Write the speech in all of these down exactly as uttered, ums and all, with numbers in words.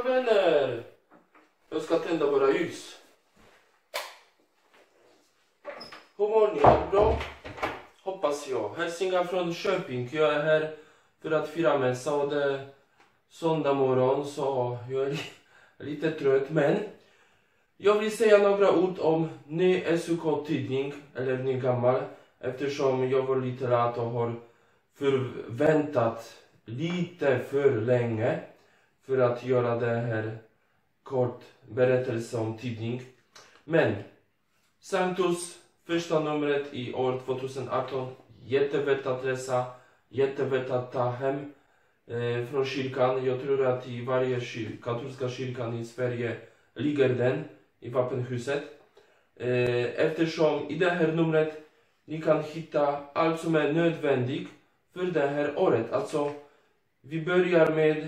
vänner! Jag ska tända våra ljus. Hur mår ni? Är det bra? Hoppas jag. Hälsningar från Köping. Jag är här för att fira mässa och det är söndag morgon så jag är lite trött. Men jag vill säga några ord om ny S U K-tidning, eller ny gammal. Eftersom jag var lite lat och har förväntat lite för länge för att göra det här kort berättelse om tidning. Men Sanctus, första numret i år tjugoarton, jättevärt att läsa, jättevärt att ta hem eh, från kyrkan. Jag tror att i varje kyr, katolska kyrkan i Sverige ligger den i vapenhuset. Eh, eftersom i det här numret ni kan hitta allt som är nödvändigt för det här året. Alltså, vi börjar med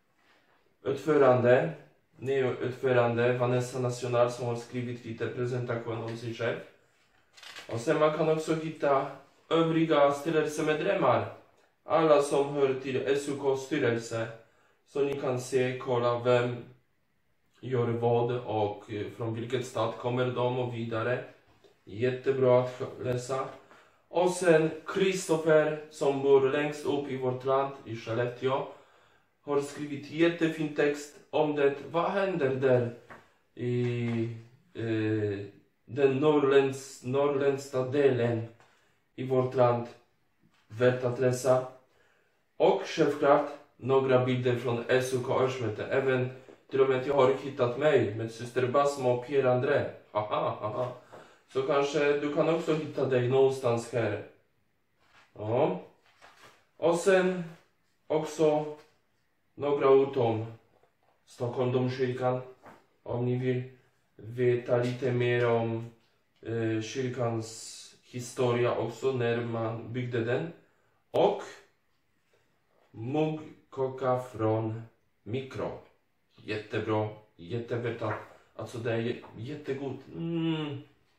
utförande, utförande Vanessa National som har skrivit lite presentation om sig själv. Och sen man kan också hitta övriga styrelsemedlemmar. Alla som hör till S U K-styrelse. Så ni kan se, kolla vem gör vad och från vilket stad kommer de och vidare. Jättebra att läsa. Och sen Kristoffer som bor längst upp i vårt land, i Skellefteå, har skrivit jättefin text om det. Vad händer där i eh, den norrländsk, norrländska delen i vårt land? Värt att läsa. Och självklart några bilder från S U K Örsmöte. Även till och med jag har hittat mig med syster Basma och Pierre André. Haha, haha. Så kanske du kan också hitta dig någonstans här. Ja. Och sen också några ord om Stockholm domkyrkan. Om ni vill veta lite mer om eh, kyrkans historia också när man byggde den. Och muggkaka från mikro. Jättebra, jättevärt att, alltså det är jättegott. Mm.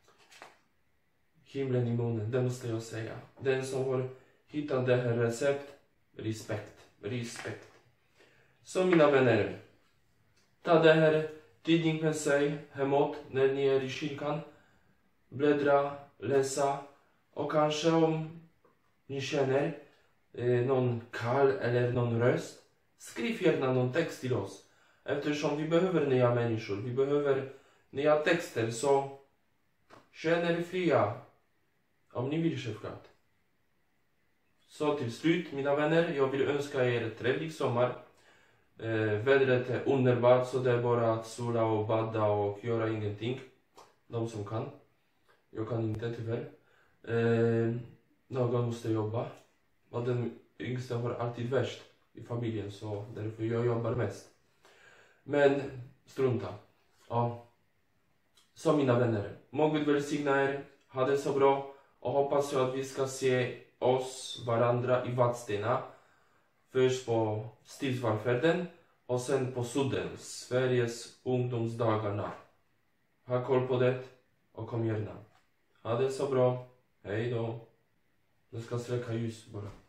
Himlen i munnen, det måste jag säga. Den som har hittat det här recept, respekt, respekt. Så mina vänner, ta det här tidning med sig hemåt när ni är i kyrkan. Bläddra, läsa och kanske om ni känner eh, någon kall eller någon röst, skriv gärna någon text till oss. Eftersom vi behöver nya människor, vi behöver nya texter, så känn er fria. Om ni vill självklart. Så till slut mina vänner, jag vill önska er trevlig sommar. Eh, vädret är underbart så det är bara att sola och bada och göra ingenting. De som kan. Jag kan inte tyvärr. Eh, någon måste jobba. Och den yngsta har alltid värst i familjen så därför jag jobbar mest. Men strunta. Ja. Så mina vänner, må Gud välsigna er. Ha det så bra. Och hoppas jag att vi ska se oss varandra i Vadstena. Först på Stilsvalfärden och sen på Sudden, Sveriges ungdomsdagarna. Ha koll på det och kom gärna. Ha det så bra. Hej då. Nu ska släcka ljus bara.